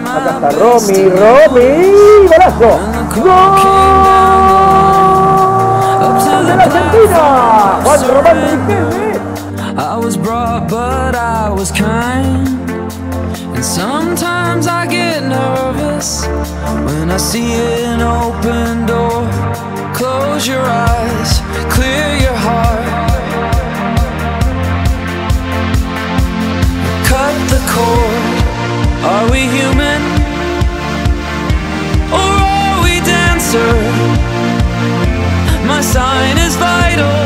Acá está Romy, golazo. ¡Gol de la Argentina! Juan Román Riquelme. I was brought, but I was kind. And sometimes I get nervous when I see an open door. Close your eyes, clear your heart. Cut the cord. Are we human? Or are we dancer? My sign is vital.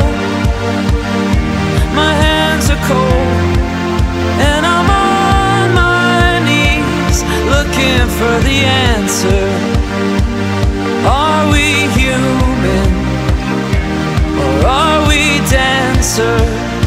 My hands are cold, and I'm on my knees looking for the answer. Are we human, or are we dancer?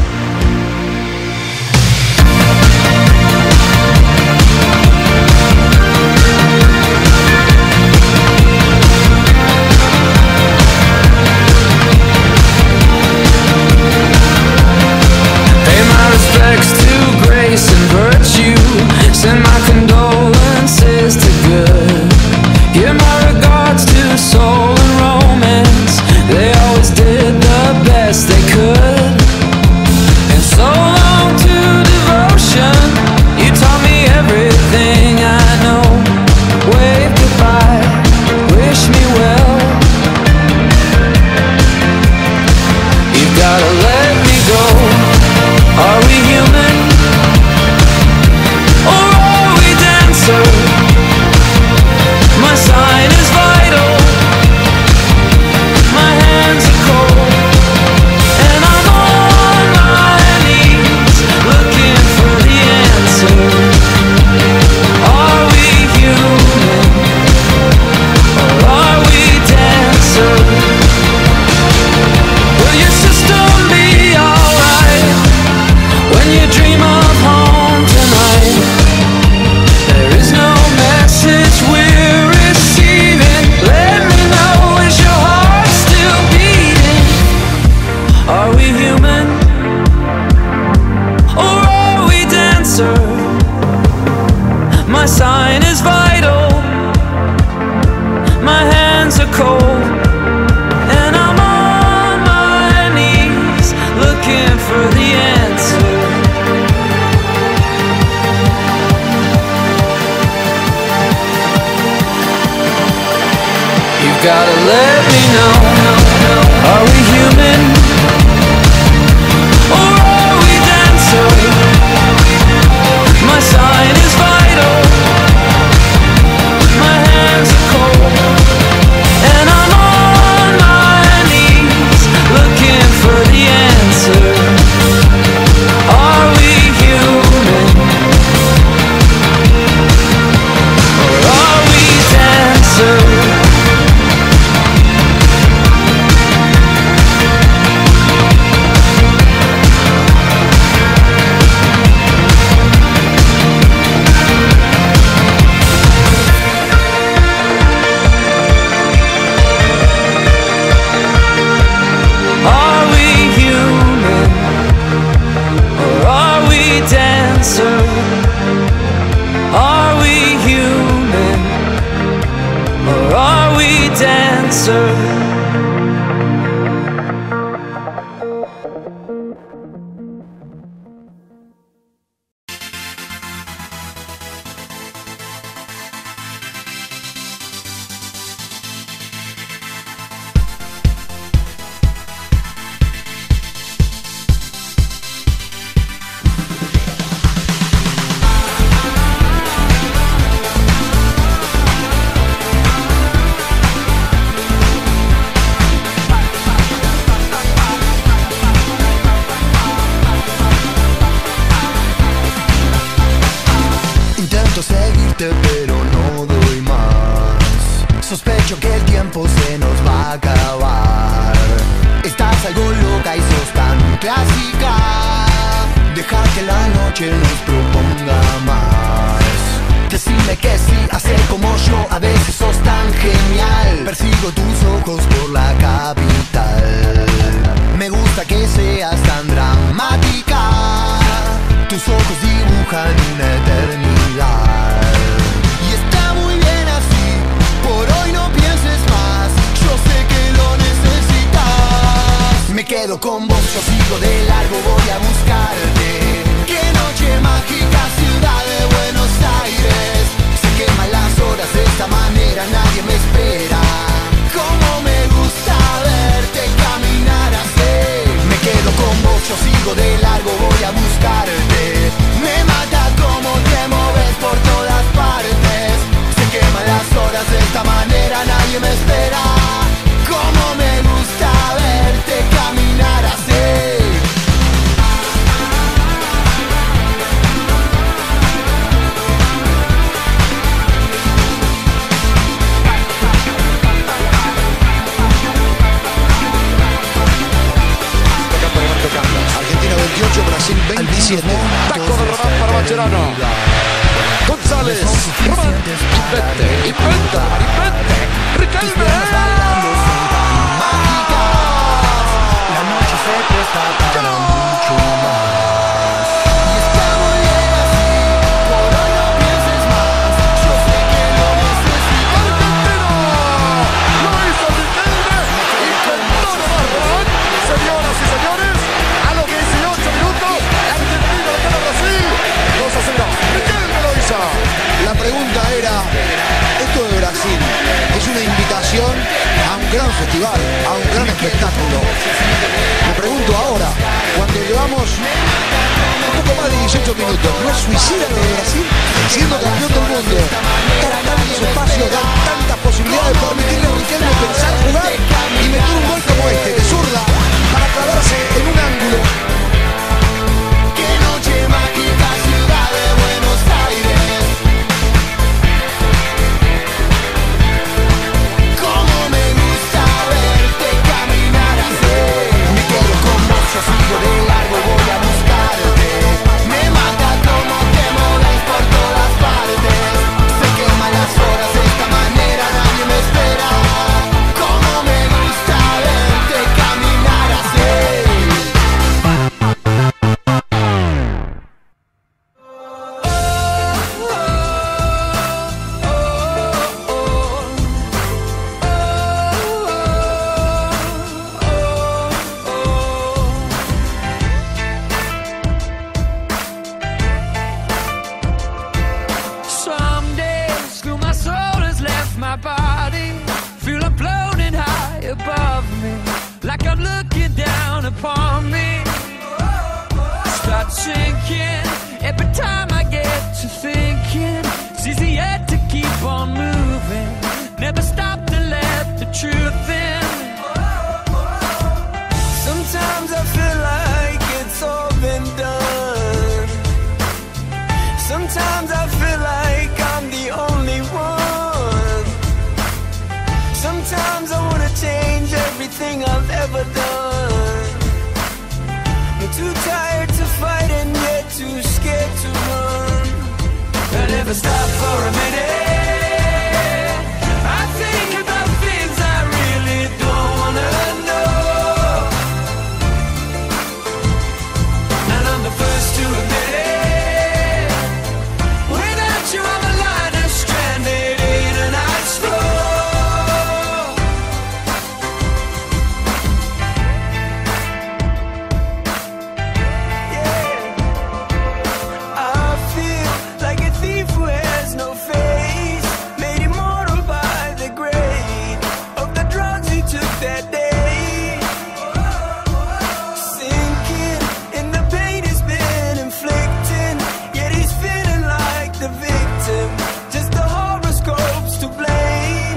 Respects to grace and virtue. Send my condolences to good. Give my regards to soul and romance. They always did the best they could. And so long to devotion. You taught me everything I know. Wave goodbye, wish me well. You've gotta let me go. Are we human, or are we dancer? My sign is vital. My hands are cold, and I'm on my knees looking for the answer. Are we human, or are we dancer? Will your system be alright when you dream of home tonight? There is no message we're receiving. Let me know, is your heart still beating? Are we human, or are we dancer? My sign is vital. My hands are cold, and I'm on my knees looking for the answer. You've gotta let me know. Are we human, or are we dancer? My sign is vital. My hands are cold, and I'm on my knees looking for the answer. Are we human, or are we dancer? Are we human, or are we dancer? Are we human, or are we dancer? Intento seguirte pero no doy más. Sospecho que el tiempo se nos va a acabar. Estás algo loca y sos tan clásica. Deja que la noche nos proponga más. Decime que sí, hacer como yo, a veces sos tan genial. Persigo tus ojos por la capital. Me gusta que seas tan dramática. Tus ojos dibujan una eternidad. Y Me quedo con vos, yo sigo de largo, voy a buscarte. Qué noche mágica, ciudad de Buenos Aires. Se queman las horas de esta manera, nadie me espera. Cómo me gusta verte caminar así. Me quedo con vos, yo sigo de largo, voy a buscarte. Me mata cómo te moves por todas partes. Se queman las horas de esta manera, nadie me espera. Cómo me gusta verte caminar así. Argentina 28, Brasil 27. Tacco del Román para Mascherano. González, Román, inventa, Riquelme. La noche se presta para mucho más. Y estamos bien así, por hoy no pienses más. Yo sé que lo necesitas. ¡Argentino! ¡Lo hizo Riquelme! ¡Inventó nomás Román! Señoras y señores, a los 18 minutos, Argentina lo gana Brasil. 2-0. Riquelme lo hizo. La pregunta era, esto de Brasil es una invitación a un gran festival, a un gran espectáculo. Me pregunto ahora, cuando llevamos un poco más de 18 minutos, ¿no es suicida lo de Brasil? Siendo campeón del mundo, dar tantos espacios, dar tantas posibilidades, permitirle a Riquelme pensar, jugar y meter un gol como este, de zurda, para clavarse en un ángulo. Qué noche mágica, ciudad de Buenos Aires. Cómo me gusta verte caminar así. Me quedo con vos, yo sigo de largo, voy a buscarte. Me mata cómo te moves por todas partes. Se queman las horas de esta manera, nadie me espera. Cómo me gusta verte caminar así. Some days, till my soul has left my body. Feel I'm floating high above me, like I'm looking down upon me. Start sinking every time I get to thinking. It's easy yet to keep on moving. Never stop to let the truth in. Sometimes I feel like it's all been done. Sometimes I feel like I'm the only one. Sometimes I wanna change everything I've ever done. I'm too tired to fight and yet too scared to run. I never stop for a minute. I think about things I really don't wanna know. And I'm the first to admit it. Without you I'm a liner stranded in an ice floe. Yeah, I feel like a thief who has no face, made immortal by the grade of the drugs he took that day. Sinking in the pain he's been inflicting, yet he's feeling like the victim. Just the horoscopes to blame.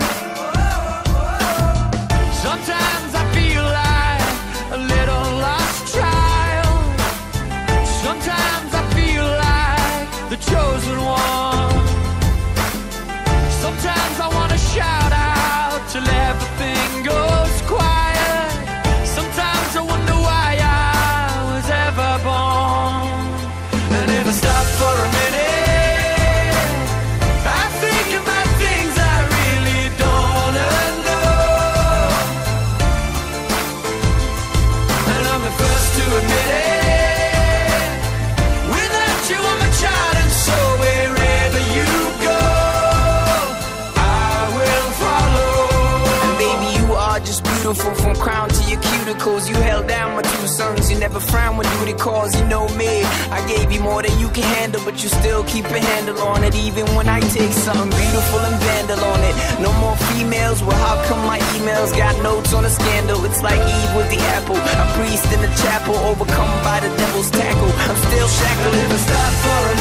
Sometimes I feel like a little lost child. Sometimes I feel like the chosen one. Sometimes I wanna shout out till everything goes quiet. Sometimes I wonder why I was ever born. I never stop for a minute. I think about things I really don't wanna know. And I'm the first to admit it. Without you I'm a child, and so wherever you go, I will follow. And baby, you are just beautiful from crown to your cuticle. pharmaceuticals. You held down my 2 sons. You never frown when duty calls. You know me, I gave you more than you can handle, but you still keep a handle on it. Even when I take something beautiful and vandal on it. No more females, well how come my emails got notes on a scandal? It's like Eve with the apple, a priest in the chapel, overcome by the devil's tackle. I'm still shackled. If I stop for a